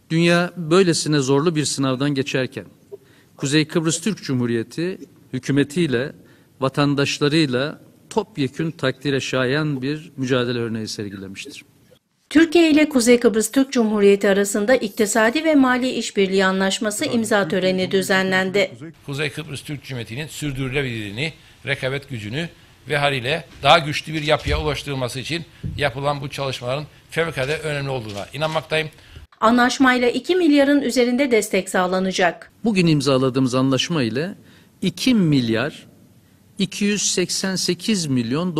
Dünya böylesine zorlu bir sınavdan geçerken Kuzey Kıbrıs Türk Cumhuriyeti hükümetiyle, vatandaşlarıyla topyekün takdire şayan bir mücadele örneği sergilemiştir. Türkiye ile Kuzey Kıbrıs Türk Cumhuriyeti arasında iktisadi ve mali işbirliği anlaşması imza töreni düzenlendi. Kuzey Kıbrıs Türk Cumhuriyeti'nin sürdürülebilirliğini, rekabet gücünü ve haliyle daha güçlü bir yapıya ulaştırılması için yapılan bu çalışmaların fevkalade önemli olduğuna inanmaktayım. Anlaşmayla 2 milyarın üzerinde destek sağlanacak. Bugün imzaladığımız anlaşma ile 2 milyar 288 milyon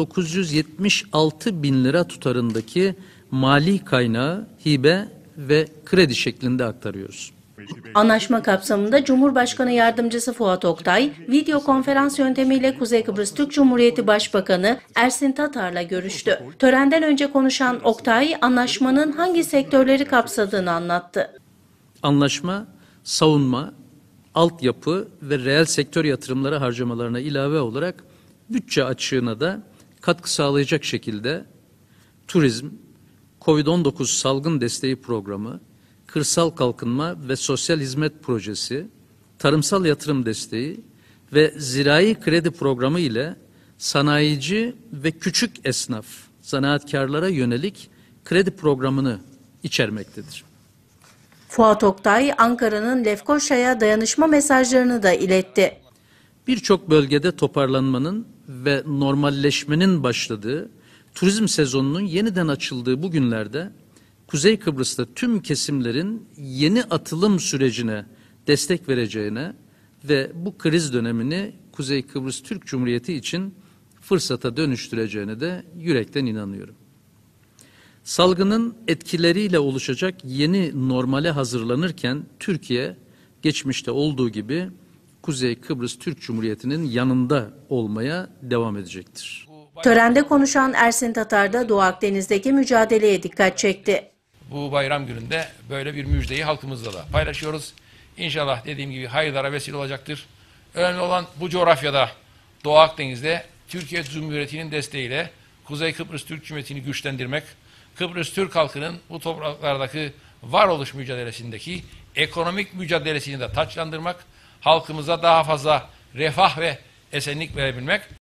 976 bin lira tutarındaki mali kaynağı hibe ve kredi şeklinde aktarıyoruz. Anlaşma kapsamında Cumhurbaşkanı Yardımcısı Fuat Oktay, video konferans yöntemiyle Kuzey Kıbrıs Türk Cumhuriyeti Başbakanı Ersin Tatar'la görüştü. Törenden önce konuşan Oktay, anlaşmanın hangi sektörleri kapsadığını anlattı. Anlaşma, savunma, altyapı ve reel sektör yatırımları harcamalarına ilave olarak bütçe açığına da katkı sağlayacak şekilde turizm, Covid-19 salgın desteği programı, kırsal kalkınma ve sosyal hizmet projesi, tarımsal yatırım desteği ve zirai kredi programı ile sanayici ve küçük esnaf, zanaatkarlara yönelik kredi programını içermektedir. Fuat Oktay, Ankara'nın Lefkoşa'ya dayanışma mesajlarını da iletti. Birçok bölgede toparlanmanın ve normalleşmenin başladığı, turizm sezonunun yeniden açıldığı bu günlerde Kuzey Kıbrıs'ta tüm kesimlerin yeni atılım sürecine destek vereceğine ve bu kriz dönemini Kuzey Kıbrıs Türk Cumhuriyeti için fırsata dönüştüreceğine de yürekten inanıyorum. Salgının etkileriyle oluşacak yeni normale hazırlanırken Türkiye geçmişte olduğu gibi Kuzey Kıbrıs Türk Cumhuriyeti'nin yanında olmaya devam edecektir. Törende konuşan Ersin Tatar da Doğu Akdeniz'deki mücadeleye dikkat çekti. Bu bayram gününde böyle bir müjdeyi halkımızla da paylaşıyoruz. İnşallah dediğim gibi hayırlara vesile olacaktır. Önemli olan bu coğrafyada, Doğu Akdeniz'de Türkiye Cumhuriyeti'nin desteğiyle Kuzey Kıbrıs Türk Cumhuriyeti'ni güçlendirmek, Kıbrıs Türk halkının bu topraklardaki varoluş mücadelesindeki ekonomik mücadelesini de taçlandırmak, halkımıza daha fazla refah ve esenlik verebilmek.